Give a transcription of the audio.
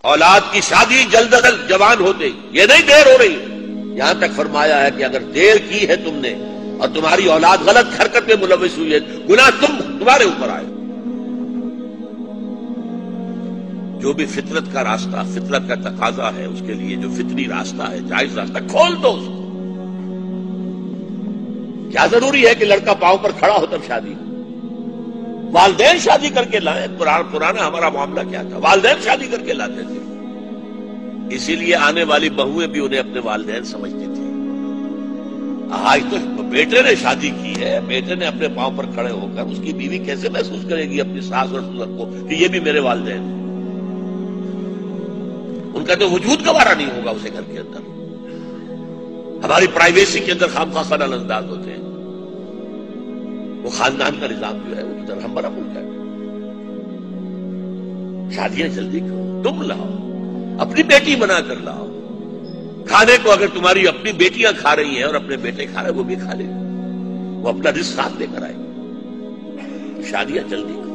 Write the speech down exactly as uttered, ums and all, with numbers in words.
اولاد کی شادی جلد از جلد جوان ہوتے، یہ نہیں دیر ہو رہی، یہاں تک فرمایا ہے کہ اگر دیر کی ہے تم نے اور تمہاری اولاد غلط حرکت میں ملوث ہوئی ہے، گناہ تم تمہارے اوپر آئے۔ جو بھی فطرت کا راستہ، فطرت کا تقاضا ہے، اس کے لیے جو فطری راستہ ہے، جائز راستہ، کھول دو اس کو۔ کیا ضروری ہے کہ لڑکا پاؤں پر کھڑا ہو تب شادی ہو؟ والدین شادی کر کے لائیں۔ پرانا ہمارا معاملہ کیا تھا؟ والدین شادی کر کے لاتے تھے، اسی لیے آنے والی بہویں بھی انہیں اپنے والدین سمجھتی تھی۔ آج تو بیٹے نے شادی کی ہے، بیٹے نے اپنے پاؤں پر کھڑے ہو کر، اس کی بیوی کیسے محسوس کرے گی اپنی ساس اور سسر کو کہ یہ بھی میرے والدین ہیں؟ ان کا تو وجود گوارا نہیں ہوگا اسے گھر کے اندر۔ ہماری پرائیویسی کے اندر خامخواہ خلل انداز ہوتے ہیں، وہ خاندان کا نظام جو ہے وہ تو درہم برہم ہو جائے۔ شادیاں جلدی کرو، تم لاؤ، اپنی بیٹی بنا کر لاؤ۔ کھانے کو اگر تمہاری اپنی بیٹیاں کھا رہی ہیں اور اپنے بیٹے کھا رہے ہیں، وہ بھی کھا لیں، وہ اپنا رزق ساتھ لے کر آئے۔ شادیاں جلدی کرو۔